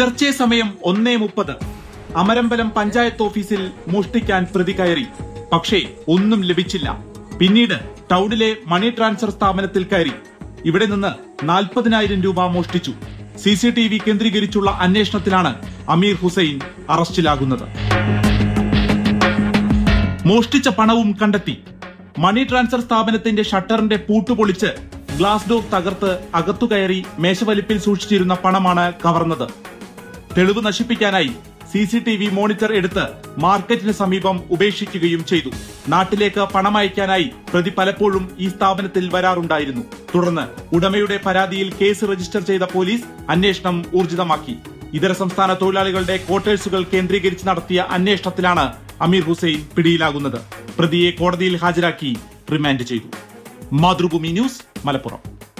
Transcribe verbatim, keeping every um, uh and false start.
പുലർച്ചെ സമയം ഒന്നേ മുപ്പത് അമരമ്പലം പഞ്ചായത്ത് ഓഫീസിൽ മോഷ്ടിക്കാൻ പ്രതി കയറി. പക്ഷേ ഒന്നും ലഭിച്ചില്ല. പിന്നീട് ടൗണിലെ മണി ട്രാൻസ്ഫർ സ്ഥാപനത്തിൽ കയറി. ഇവിടെ നിന്ന് നാൽപ്പതിനായിരം രൂപ മോഷ്ടിച്ചു. സി സി ടി വി കേന്ദ്രീകരിച്ചുള്ള അന്വേഷണത്തിലാണ് അമീർ ഹുസൈൻ അറസ്റ്റിലാകുന്നത്. മോഷ്ടിച്ച പണവും കണ്ടെത്തി. മണി ട്രാൻസ്ഫർ സ്ഥാപനത്തിന്റെ ഷട്ടറിന്റെ പൂട്ടുപൊളിച്ച് ഗ്ലാസ് ഡോർ തകർത്ത് അകത്തുകയറി മേശവലിപ്പിൽ സൂക്ഷിച്ചിരുന്ന പണമാണ് കവർന്നത്. തെളിവ് നശിപ്പിക്കാനായി C C T V monitor എടുത്ത് മാർക്കറ്റിന് സമീപം ഉപേക്ഷിക്കുകയും ചെയ്തു. നാട്ടിലേക്ക് പണമയക്കാനായി പ്രതി പലപ്പോഴും ഈ സ്ഥാപനത്തിൽ വരാറുണ്ടായിരുന്നു. തുടർന്ന് ഉടമയുടെ പരാതിയിൽ കേസ് രജിസ്റ്റർ ചെയ്ത പോലീസ് അന്വേഷണം ഊർജിതമാക്കി. ഇതര സംസ്ഥാന തൊഴിലാളികളുടെ ക്വാർട്ടേഴ്സുകൾ കേന്ദ്രീകരിച്ച് നടത്തിയ അന്വേഷണത്തിലാണ് അമീർ ഹുസൈൻ പിടിയിലാകുന്നത്. പ്രതിയെ കോടതിയിൽ ഹാജരാക്കി റിമാൻഡ് ചെയ്തു. മാതൃഭൂമി ന്യൂസ്, മലപ്പുറം.